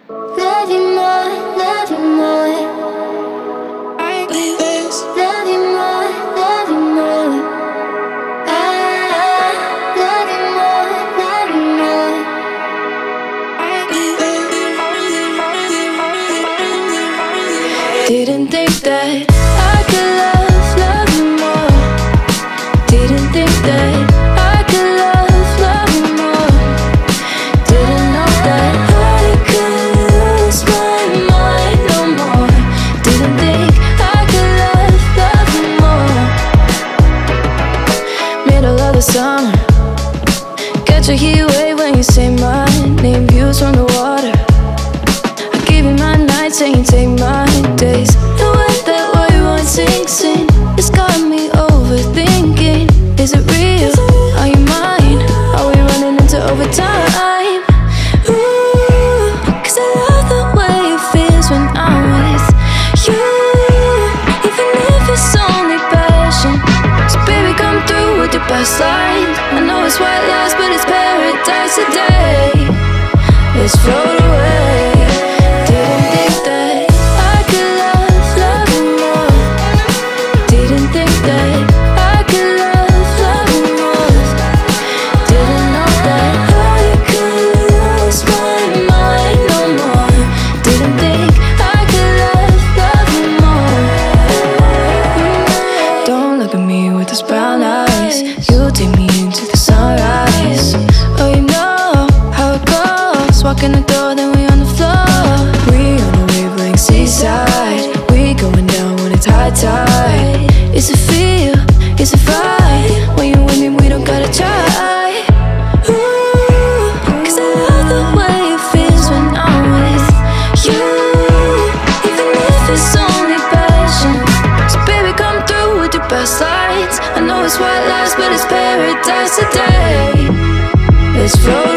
Love you more, love you more. Love you more, love you more. Love you more, love you more. Didn't think that I could love you more. Didn't think that I could love you more. Didn't know that I could lose my mind no more. Didn't think I could love you more. Middle of the summer, catch a heat wave when you say my name. Views from the water, I give you my nights and you take my days. The way that we want sinks in, it's got me overthinking. Is it real? Are you mine? Are we running into overtime? Ooh, 'cause I love the way it feels when I'm with you, even if it's only passion. So baby, come through with your best lines. I know it's white lies, but it's paradise today. Let's float away. Didn't think that I could love you more. Didn't think that I could love you more. Didn't know that I could lose my mind no more. Didn't think I could love you more. Don't look at me with those brown eyes. You take me into the sunrise. Oh, you know how it goes. Walk in the door, then we on the floor. We on a wavelength seaside. We going down when it's high tide. Is it feel? Is it right? When you with me, we don't gotta try. Ooh, 'cause I love the way it feels when I'm with you, even if it's only passion. So baby, come through with your best lights. I know it's white lies, but it's paradise today. Let's float